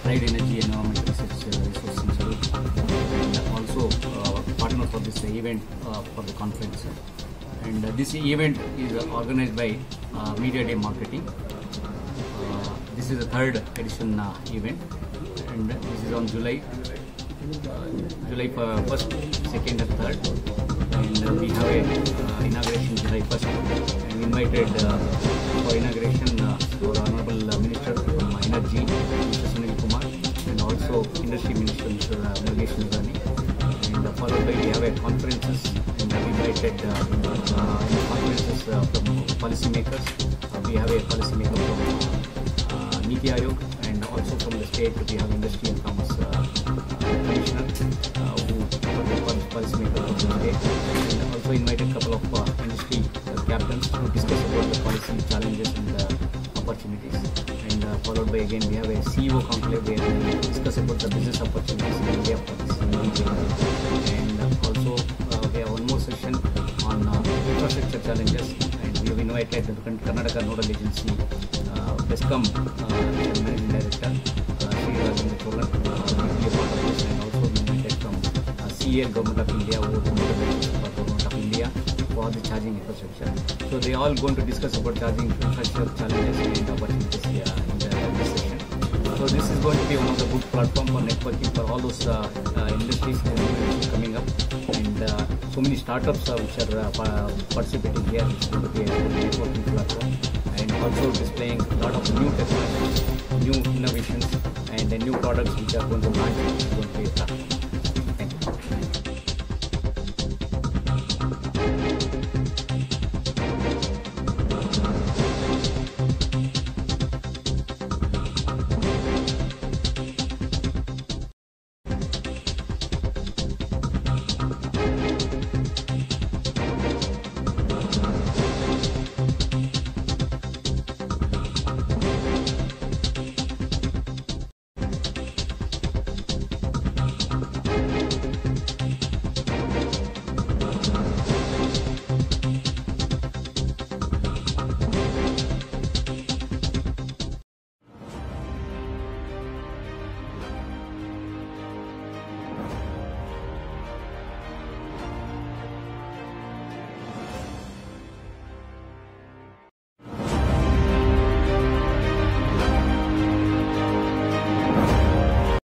Applied Energy Environment Research Resource Institute, and also partner for this event for the conference. And this event is organized by Media Day Marketing. This is the third edition event, and this is on July 1st, 2nd and 3rd, and we have a inauguration July 1st, and we invited for inauguration our Honorable Minister from Energy, Mr. Sunil Kumar, and also Industry Minister, Mr. Murugesh Nirani, and followed by we have a conferences, and we invited conferences from policymakers. We have a policymaker from Niti Aayog, and also from the state we have Industry and Commerce Commissioner, who was policymaker of the state, and also invited a couple of industry captains to discuss about the policy challenges and opportunities. And followed by again we have a CEO conclave where we discuss about the business opportunities in India for this meeting. And also we have one more session on infrastructure challenges, and we have invited the Karnataka Nodal Agency, Bescom Managing Director, Sri Rajendra Cholan, will be a part of this, and also we invited from CEL Government of India, who is the Government of India for the charging infrastructure. So they all going to discuss about charging infrastructure challenges and opportunities in this session. So this is going to be one of the good platform for networking for all those industries coming up, and so many startups which are participating here. It's going to be a good networking platform, and also displaying a lot of new technologies, new innovations, and new products which are going to launch. It's going to be a platform.